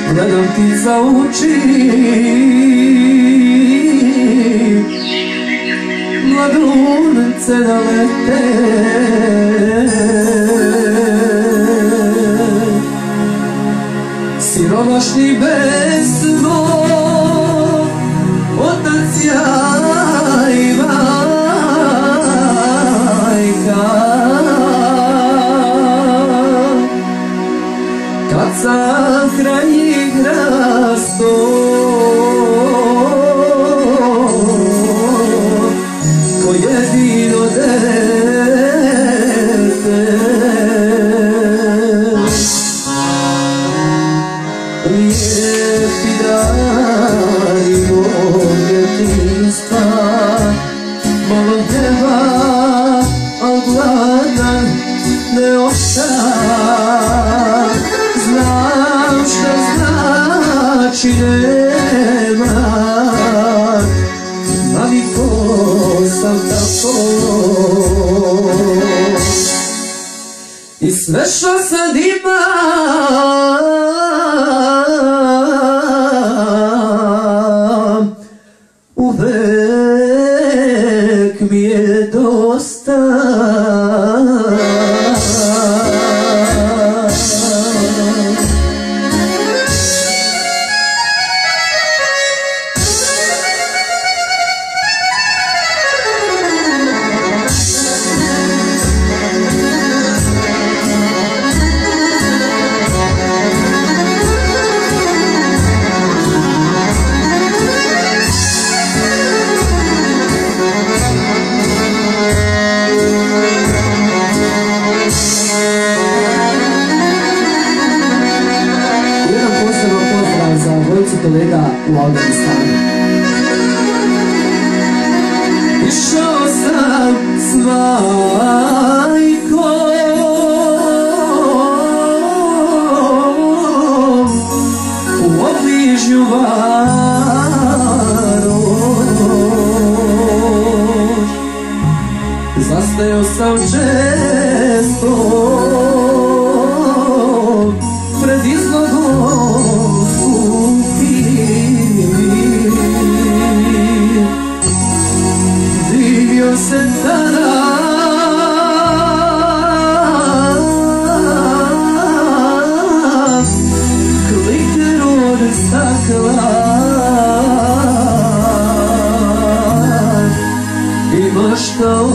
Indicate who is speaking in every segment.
Speaker 1: gledam ti za oči, mladunice da lete. Siromašni bez mog, otac ja i majka. Kad sam kraj njih rasto, ko jedino dete. Lijepi dani mog djetinjstva, malo djeva, al gladan ne osam. Znam šta znači nemat, navikao sam tako. I sve što sad imam, uvek mi je dosta.
Speaker 2: Kolega u Afganistanu.
Speaker 1: Išao sam s majkom u obližnju varoš, zastajao sam često pred izlogom divio se tada kliter od stakla i maštao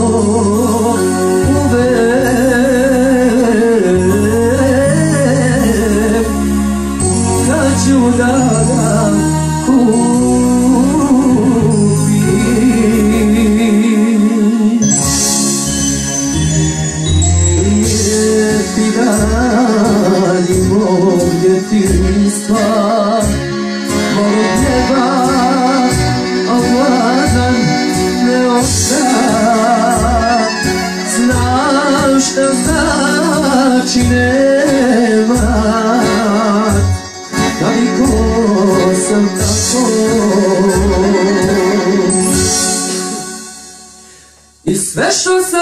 Speaker 1: uvek kad ću da ga dani mog djetinjstva, malo djeva, a gladan ne osam. Znam šta znači nemat, navikao sam tako. I sve što sam